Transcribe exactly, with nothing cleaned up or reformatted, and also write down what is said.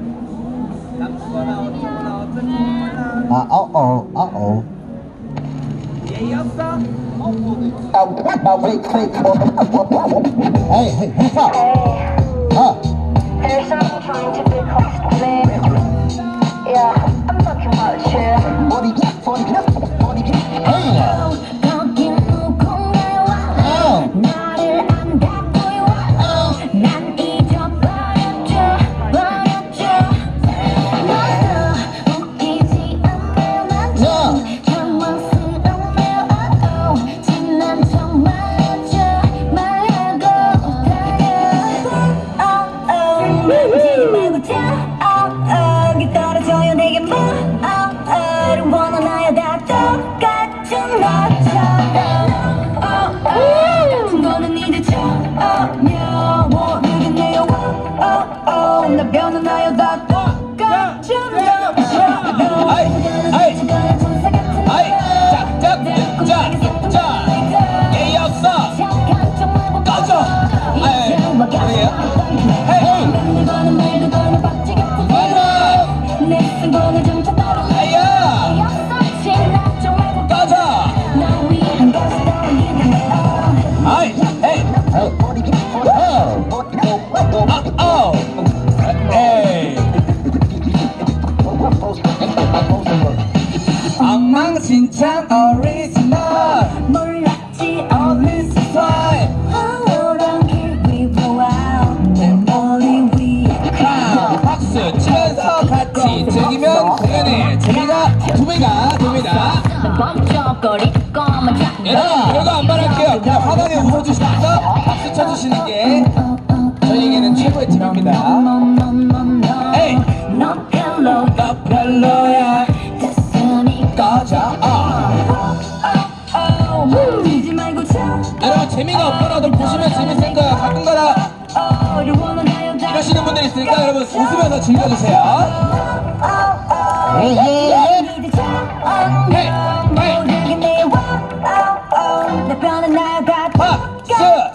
아, 어어, 어어. 얘였어? Hey, hey, what's up? Huh? There's someone trying to be close to me. Yeah, I'm talking about you. Hey! 엉망진창 오리지널 몰랐지 어느새 노란 길 위 보아 내 머리 위에 크라운 박수 치면서 같이 즐기면 공연의 재미가 두 배가 됩니다. 얘들아 별거 안 말할게요. 그냥 화나게 웃어주시면서 박수 쳐주시는 게 저희에게는 최고의 팁입니다. 에이 너 별로 너 별로야 꺼져. 여러분 재미가 없더라도 보시면 재밌을 거야. 가끔가다 이러시는 분들이 있으니까 여러분 웃으면서 즐겨주세요. Hey, hey, hey! Hey, hey! 박수!